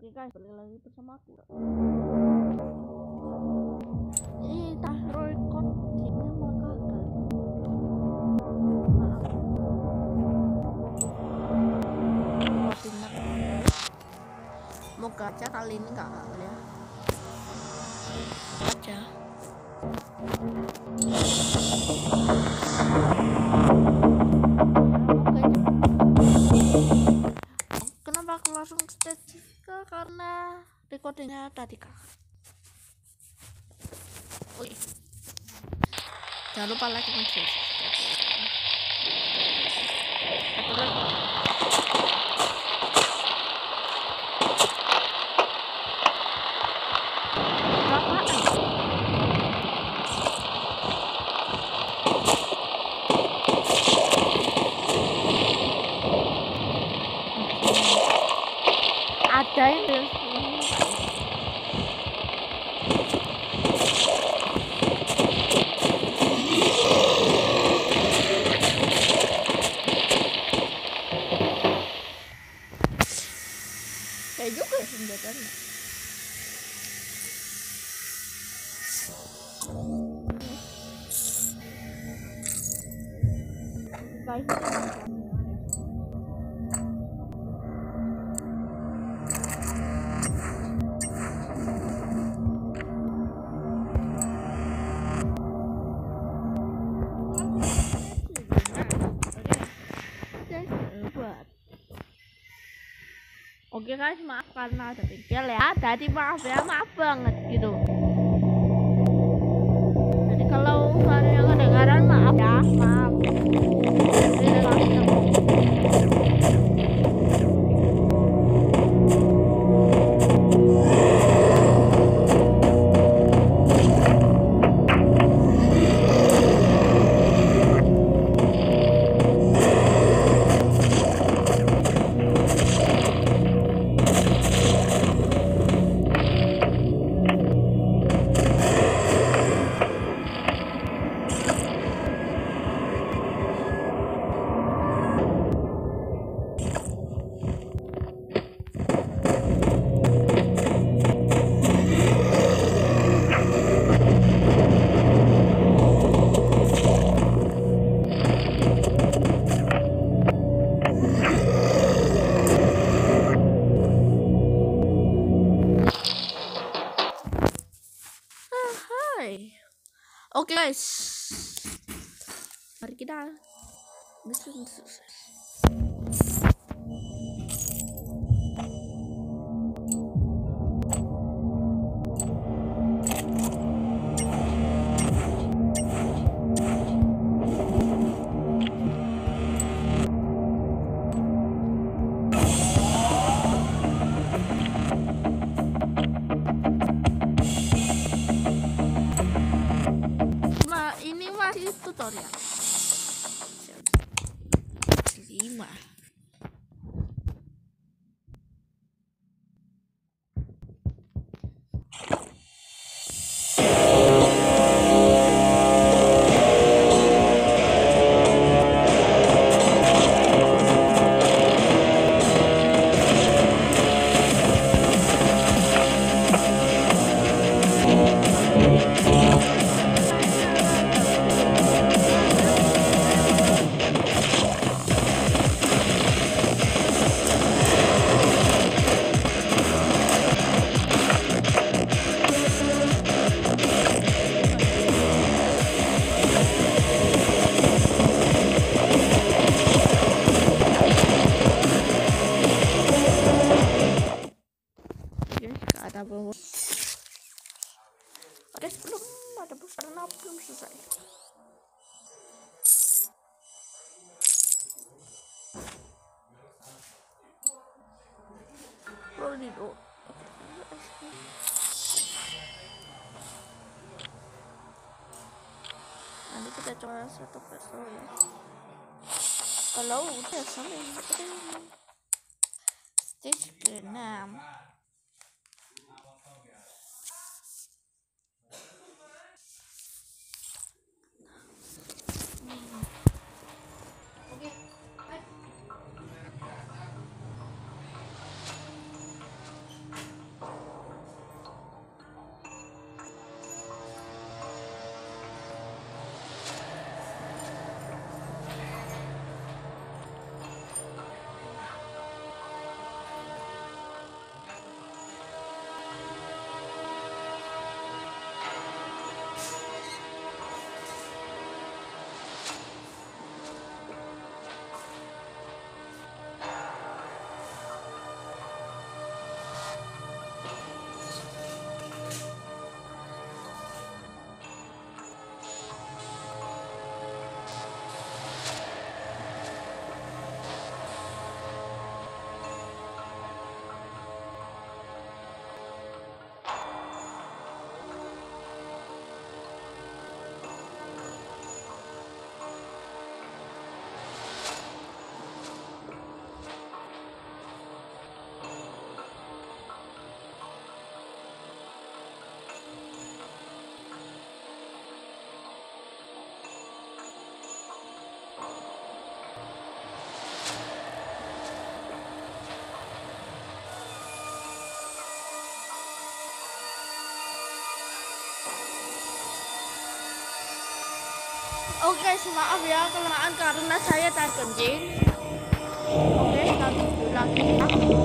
Oke guys, balik lagi bersama aku. Ih, tak recordingnya malah gagal. Maaf. Recordingnya. Moga aja kali ini nggak gagal ya. Aja. Kenapa aku langsung stage karena recordingnya tadi kak. Oke. Jangan lupa like dan share. Ada yang kayak juga senjatanya. Guys, oke guys, maaf karena ada bengkel ya. Tadi maaf ya, maaf banget gitu. Jadi kalau suaranya kedengaran maaf ya, maaf. Oke guys, mari kita bikin sukses. Ini masih tutorial 5. Ada belum? Ada bos karena belum selesai. Nanti kita coba satu persatu ya. Kalau udah sampai stage ke-6. Oke, maaf ya kelamaan karena saya tarik kencing. Oke, satu lagi ya.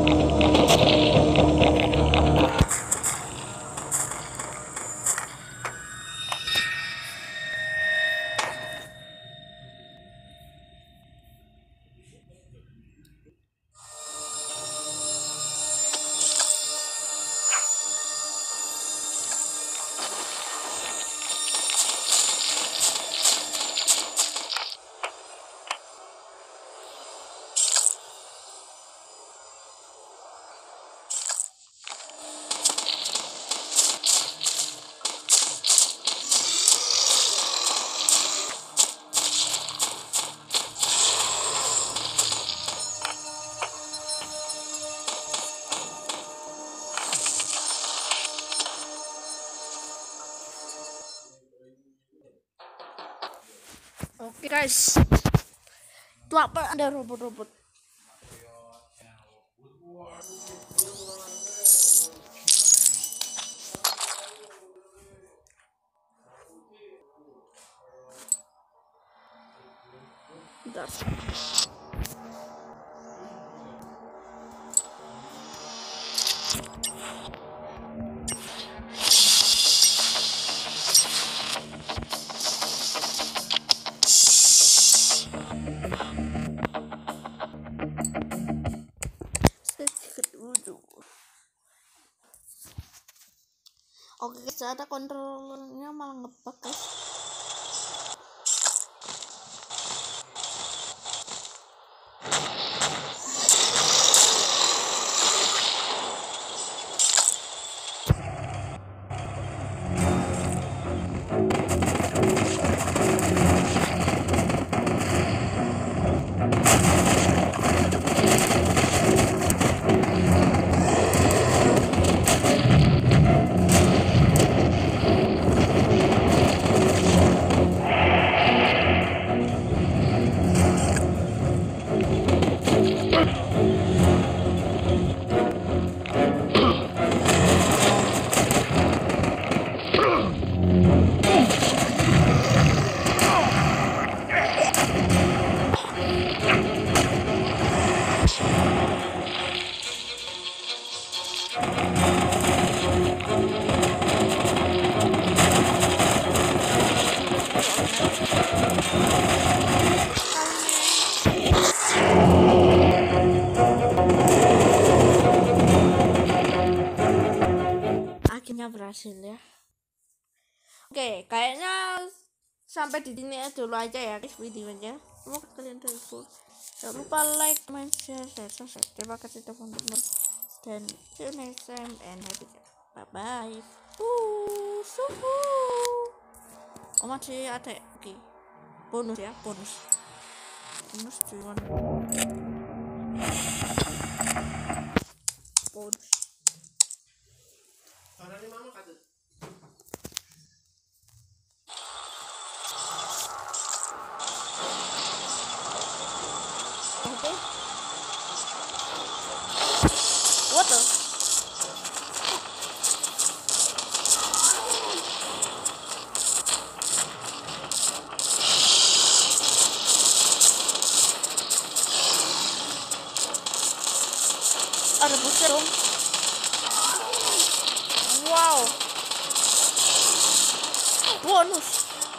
Oke guys, itu apa? Ada robot-robot. Bentar. Oke guys, ada kontrolernya malah ngebug guys. Akhirnya berhasil ya. Oke, kayaknya sampai di sini dulu aja ya guys videonya. Semoga kalian terhibur. Jangan lupa like, comment, share, subscribe. Terima kasih teman-teman. Dan see you next time and happy day. Bye bye. Suhu. Oh masih ada. Oke. Bonus ya, bonus cuman. Bonus. Oke. What the? Ada booster dong. Wow. Bonus.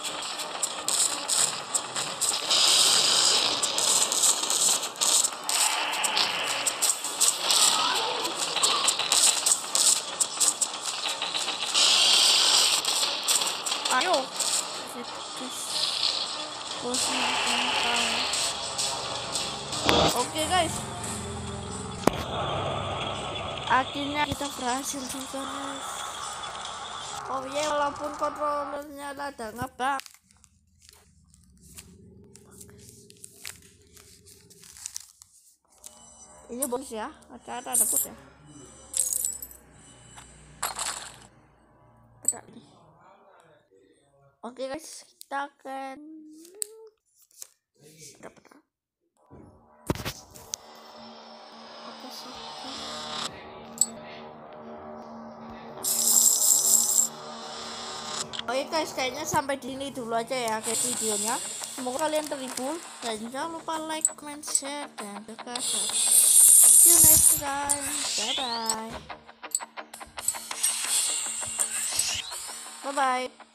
Ayo. Oke guys. Akhirnya kita berhasil juga guys. Oh iya, walaupun kontrolernya ada ngebug. Ini bonus ya, ada bonus ya. Oke guys, kita akan dapat apa sih? Oh Oke guys, kayaknya sampai di sini dulu aja ya guys videonya. Semoga kalian terhibur dan jangan lupa like, comment, share dan subscribe. See you next time. Bye bye. Bye bye.